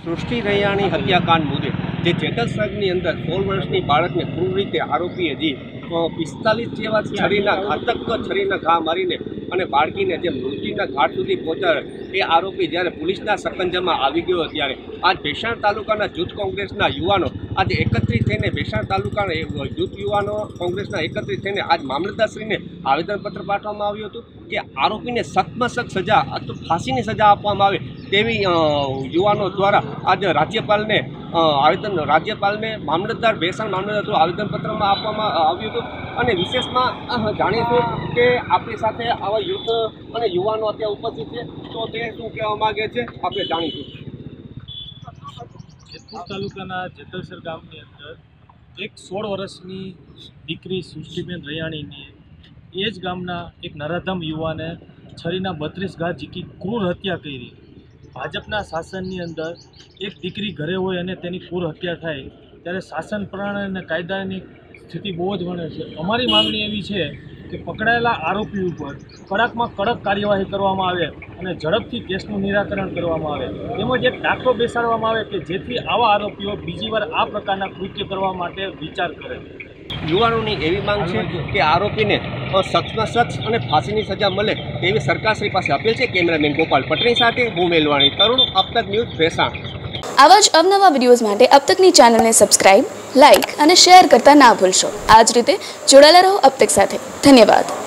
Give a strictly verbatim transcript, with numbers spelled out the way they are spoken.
સૃષ્ટિ રૈયાણી હત્યાકાંડ મુદ્દે જે જેતલસરની અંદર સોળ વર્ષની બાળકને ક્રૂર રીતે આરોપીએ જે પિસ્તાલીસ જેવા છરીના ઘાતક છરીના ઘા મારીને અને બાળકીને જે મૃત્યુના ઘાટ સુધી પહોંચાડે એ આરોપી જ્યારે પોલીસના સકંજામાં આવી ગયો ત્યારે આજ ભેસાણ તાલુકાના જૂથ કોંગ્રેસના યુવાનો આજે એકત્રિત થઈને ભેસાણ તાલુકાના જૂથ યુવાનો કોંગ્રેસના એકત્રિત થઈને આજ મામલતદારશ્રીને આવેદનપત્ર પાઠવવામાં આવ્યું હતું કે આરોપીને સખ્તમાં સખ્ત સજા અથવા ફાંસીની સજા આપવામાં આવે તેવી યુવાનો દ્વારા આજે રાજ્યપાલને આવેદન રાજ્યપાલને મામલતદાર ભેસાણ મામલતદાર આવેદનપત્રમાં આપવામાં આવ્યું હતું અને વિશેષમાં જાણીશું કે આપણી સાથે આવા યુથ અને યુવાનો અત્યારે ઉપસ્થિત છે તો તે શું કહેવા માગે છે આપણે જાણીશું। જેતપુર તાલુકાના જેતલસર ગામની અંદર એક સોળ વર્ષની દીકરી સૃષ્ટિબેન રૈયાણીની એ જ ગામના એક નરાધમ યુવાને છરીના બત્રીસ ઘા ઝીકી ક્રૂર હત્યા કરી। ભાજપના શાસનની અંદર એક દીકરી ઘરે હોય અને તેની ક્રૂર હત્યા થાય ત્યારે શાસન પ્રણાલી અને કાયદાની સ્થિતિ બહુ જ વણે છે। અમારી માગણી એવી છે કે પકડાયેલા આરોપી ઉપર કડકમાં કડક કાર્યવાહી કરવામાં આવે અને ઝડપથી કેસનું નિરાકરણ કરવામાં આવે તેમજ એક દાખલો બેસાડવામાં આવે કે જેથી આવા આરોપીઓ બીજી વાર આ પ્રકારના કૃત્ય કરવા માટે વિચાર કરે। યુવાનોની એવી માંગ છે કે આરોપીને સખ્તમાં સખ્ત અને ફાંસીની સજા મળે તેવી સરકારશ્રી પાસે અપીલ છે। કેમેરામેન ગોપાલ પટણી સાથે હું મેલવાણી, તરુણ અબ તક ન્યૂઝ ભેસાણ। આવા જ અવનવા વિડીયોઝ માટે અબ તકની ચેનલને સબસ્ક્રાઇબ, લાઇક અને શેર કરતા ના ભૂલશો। આ જ રીતે જોડાયેલા રહો અબ તક સાથે। ધન્યવાદ।